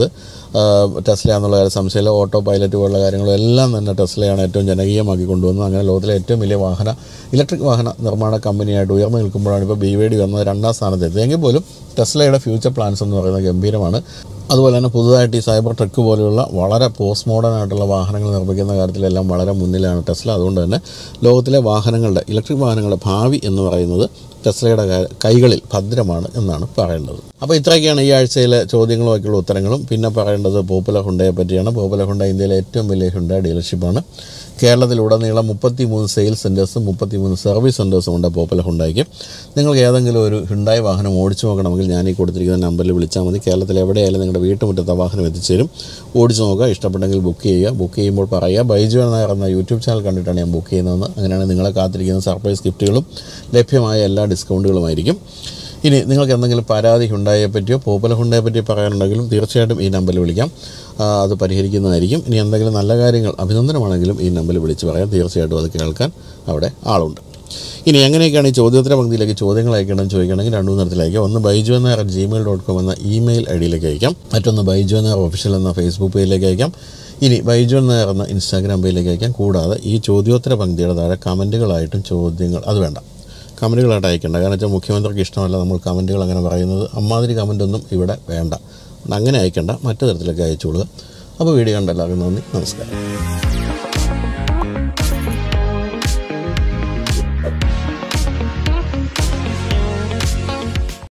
ടെസ്ല എന്നുള്ള കാര്യം സംശയമില്ല. ഓട്ടോ പൈലറ്റ് പോലുള്ള കാര്യങ്ങളും എല്ലാം തന്നെ ടെസ്ലയാണ് ഏറ്റവും ജനകീയമാക്കി കൊണ്ടുവന്നത്. അങ്ങനെ ലോകത്തിലെ ഏറ്റവും വലിയ ഇലക്ട്രിക് വാഹന നിർമ്മാണ കമ്പനിയായിട്ട് ഉയർന്നു നിൽക്കുമ്പോഴാണ് ഇപ്പോൾ BYD വന്നത് 2ാം സ്ഥാനത്തെത്തി. എങ്കിൽ പോലും ടെസ്ലയുടെ ഫ്യൂച്ചർ പ്ലാൻസ് എന്ന് പറയുന്നത് ഗംഭീരമാണ്. അതുപോലെ തന്നെ പുതുതായിട്ട് ഈ സൈബർ ട്രക്ക് പോലെയുള്ള വളരെ പോസ്റ്റ് മോഡേൺ ആയിട്ടുള്ള വാഹനങ്ങൾ നിർമ്മിക്കുന്ന കാര്യത്തിലെല്ലാം വളരെ മുന്നിലാണ് ടെസ്ല. അതുകൊണ്ട് തന്നെ ലോകത്തിലെ ഇലക്ട്രിക് വാഹനങ്ങളുടെ ഭാവി എന്ന് പറയുന്നത് ടെസ്ലയുടെ കൈകളിൽ ഭദ്രമാണ് എന്നാണ് പറയേണ്ടത്. അപ്പോൾ ഇത്രയൊക്കെയാണ് ഈ ആഴ്ചയിലെ ചോദ്യങ്ങളുമായിട്ടുള്ള ഉത്തരങ്ങളും. പിന്നെ പറയേണ്ടത് പോപ്പുലർ ഹുണ്ടയെ പറ്റിയാണ്. പോപ്പുലർ ഹുണ്ട ഇന്ത്യയിലെ ഏറ്റവും വലിയ ഹുണ്ട ഡീലർഷിപ്പാണ്. കേരളത്തിലുടനീളം 33 സെയിൽസ് സെൻറ്റേഴ്സും 33 സർവീസ് സെൻറ്റേഴ്സും ഉണ്ട് പോപ്പുലർ ഹുണ്ടായിക്ക്. നിങ്ങൾക്ക് ഏതെങ്കിലും ഒരു ഹുണ്ടായി വാഹനം ഓടിച്ചു നോക്കണമെങ്കിൽ ഞാൻ ഈ കൊടുത്തിരിക്കുന്ന നമ്പറിൽ വിളിച്ചാൽ മതി. കേരളത്തിൽ എവിടെയായാലും നിങ്ങളുടെ വീട്ടുമുറ്റത്തെ വാഹനം എത്തിച്ചേരും. ഓടിച്ചു നോക്കുക, ഇഷ്ടപ്പെട്ടെങ്കിൽ ബുക്ക് ചെയ്യുക. ബുക്ക് ചെയ്യുമ്പോൾ പറയുക ബൈജു എന്ന യൂട്യൂബ് ചാനൽ കണ്ടിട്ടാണ് ഞാൻ ബുക്ക് ചെയ്യുന്നതെന്ന്. അങ്ങനെയാണെങ്കിൽ നിങ്ങളെ കാത്തിരിക്കുന്ന സർപ്രൈസ് ഗിഫ്റ്റുകളും ലഭ്യമായ എല്ലാ ഡിസ്കൗണ്ടുകളുമായിരിക്കും. ഇനി നിങ്ങൾക്ക് എന്തെങ്കിലും പരാതി ഹുണ്ടായെ പറ്റിയോ പോപ്പുലർ ഹുണ്ടയെ പറ്റിയോ പറയാനുണ്ടെങ്കിലും തീർച്ചയായിട്ടും ഈ നമ്പറിൽ വിളിക്കാം. അത് പരിഹരിക്കുന്നതായിരിക്കും. ഇനി എന്തെങ്കിലും നല്ല കാര്യങ്ങൾ അഭിനന്ദനമാണെങ്കിലും ഈ നമ്പറിൽ വിളിച്ച് പറയാം. തീർച്ചയായിട്ടും അത് കേൾക്കാൻ അവിടെ ആളുണ്ട്. ഇനി എങ്ങനെയൊക്കെയാണ് ഈ ചോദ്യോത്തര പങ്ക്തിയിലേക്ക് ചോദ്യങ്ങൾ അയക്കണമെന്ന് ചോദിക്കണമെങ്കിൽ 2 തരത്തിൽ അയക്കാം. ഒന്ന് baijuannair@gmail.com എന്ന ഇമെയിൽ ഐഡിയിലേക്ക് അയക്കാം. മറ്റൊന്ന് baijuannair official എന്ന ഫേസ്ബുക്ക് പേജിലേക്ക് അയക്കാം. ഇനി baijuannair എന്ന ഇൻസ്റ്റാഗ്രാം പേജിലേക്ക് അയക്കാം. കൂടാതെ ഈ ചോദ്യോത്തര പങ്ക്തിയുടെ താഴെ കമൻറ്റുകളായിട്ടും ചോദ്യങ്ങൾ അത് വേണ്ട, കമൻറ്റുകളായിട്ട് അയക്കേണ്ട. കാരണം വെച്ചാൽ മുഖ്യമന്ത്രിക്ക് ഇഷ്ടമല്ല നമ്മൾ കമൻറ്റുകൾ അങ്ങനെ പറയുന്നത്. അമ്മാതിരി കമൻറ്റൊന്നും ഇവിടെ വേണ്ട. അങ്ങനെ അയക്കേണ്ട, മറ്റു തരത്തിലൊക്കെ അയച്ചുകൊള്ളുക. അപ്പോൾ വീഡിയോ കണ്ട എല്ലാവർക്കും നന്ദി, നമസ്കാരം.